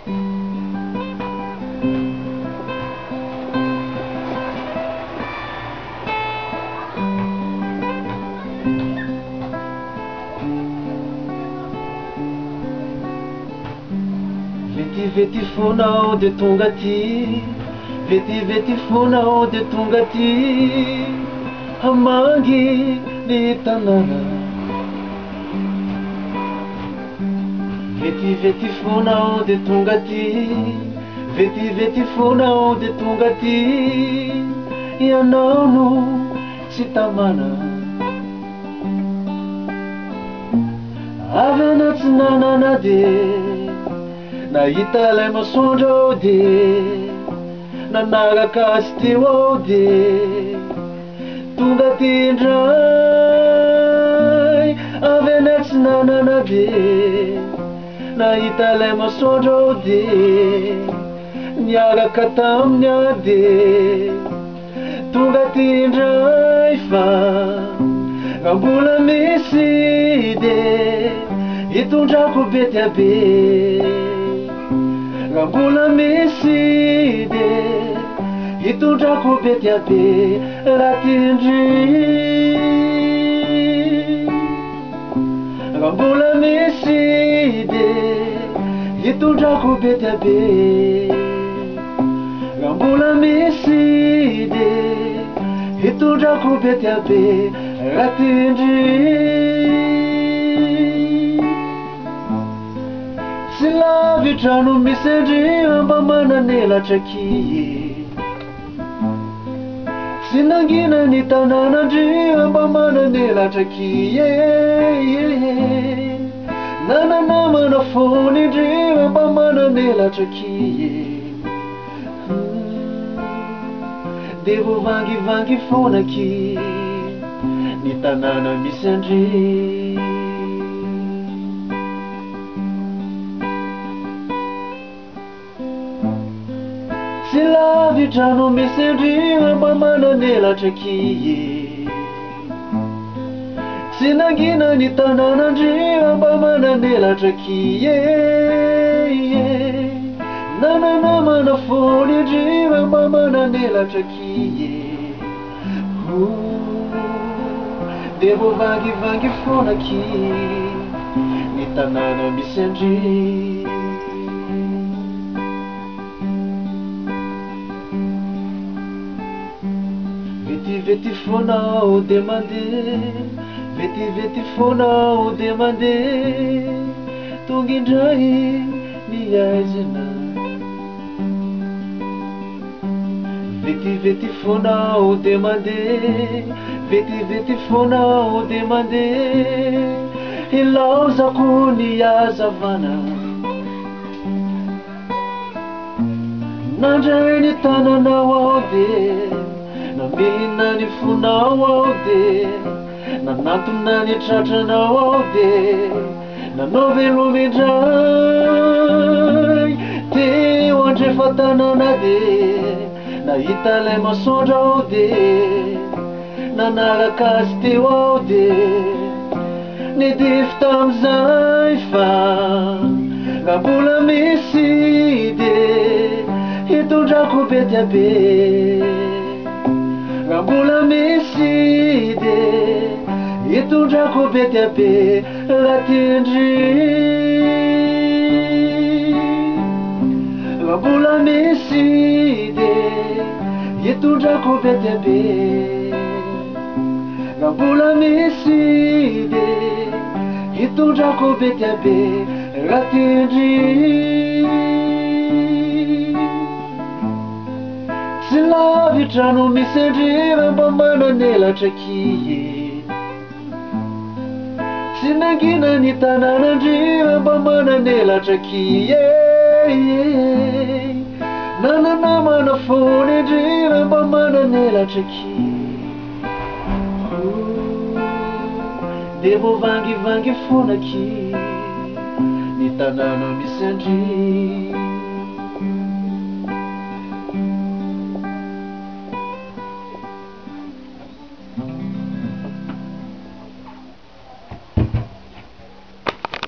Vety fonao de tonga aty, vety fonao de tonga aty, hamangy ny tanàna. Vety fonao de tonga aty, vety fonao de tonga aty, ianao no tsy tamana. Avy anaty nanana de nahita lay masoandro ao de nanaraka azy teo ao de tonga ty indray. Avy anaty nanana de nahita lay masoandro ao de niaraka taminy a de tonga ty indray. Fa raha mbola misy de hitondrako betiabe, raha mbola misy de hitondrako betiabe raha tindry. Raha mbola misy de hitondrako betiabe, raha mbola misy de hitondrako betiabe raha tindry. Tsy lavitra no misy andria mba mananelatra kie, tsy nangina ny tanànandria mba mananelatra kie. Nananamana fony indria mba mananelatra kie. Devo vangivangy fona kie ny tanàna misy andria. Tsy lavitra no misy andria mba mananelatra kie, tsy nangina ny tanànandria mba mananelatra kie. Nananamana fony indria mba mananelatra kie. Devo vangivangy fona kie ny tanàna misy andria. Vety fonao de mandeha, vety fonao de mandeha, tonga indray niaizina. Vety fonao de mandeha, vety fonao de mandeha, ilaozako ny hazavana. Nandray ny tananao ao de namihina ny fonao ao de nanatona ny tratranao ao de nanao velomy indray. Teo andrefa tanàna de nahita lay masoandro ao de nanaraka azy teo ao de nidify tamizay. Fa raha mbola misy de hitondrako betiabe, raha mbola misy de hitondrako betiabe raha tindry. Raha mbola misy de hitondrako betiabe, raha mbola misy de hitondrako betiabe raha tindry. Tsy lavitra no misy andria mba mananelatra kie, tsy nangina ny tanànandria mba mananelatra kie. Nananamana fony indria mba mananelatra kie. Devo vangivangy fona kie ny tanàna misy andria.